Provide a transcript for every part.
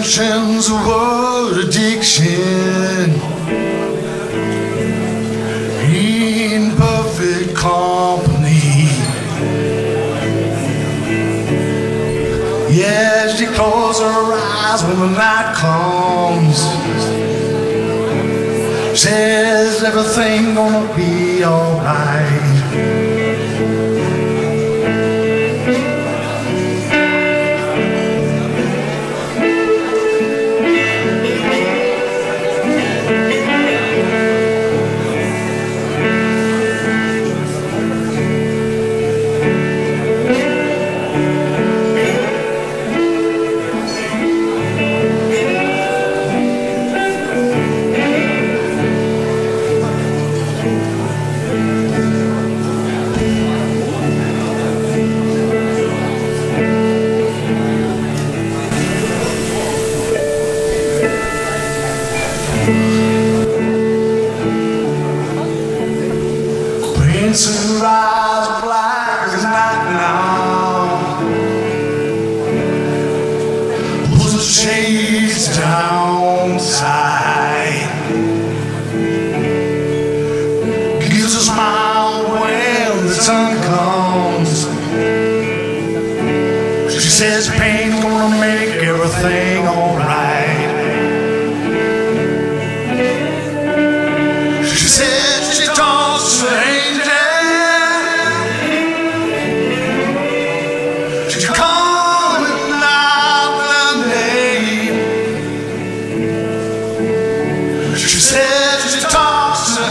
mentions the word addiction in perfect company. Yes, she closes her eyes when the night comes. Says everything gonna be alright. Prince who rise black as night now, pulls the shades down tight, gives a smile when the sun comes. She says pain's gonna make everything alright. She says she talks to angels. She's calling out the name. She says she talks to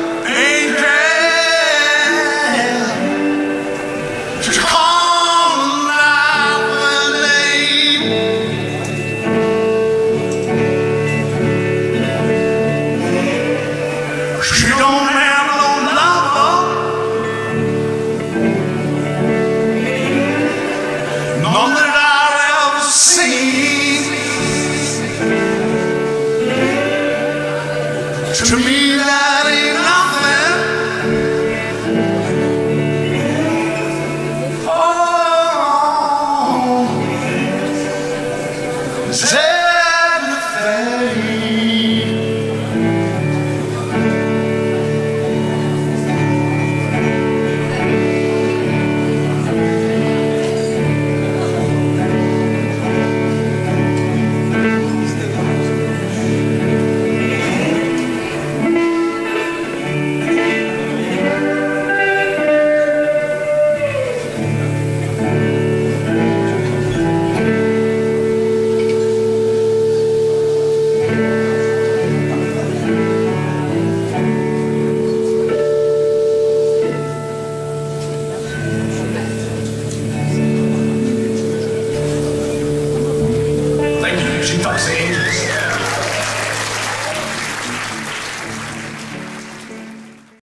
angels. She's calling out the name. She don't have no lover, none that I've ever seen. To me that ain't nothing. Oh, say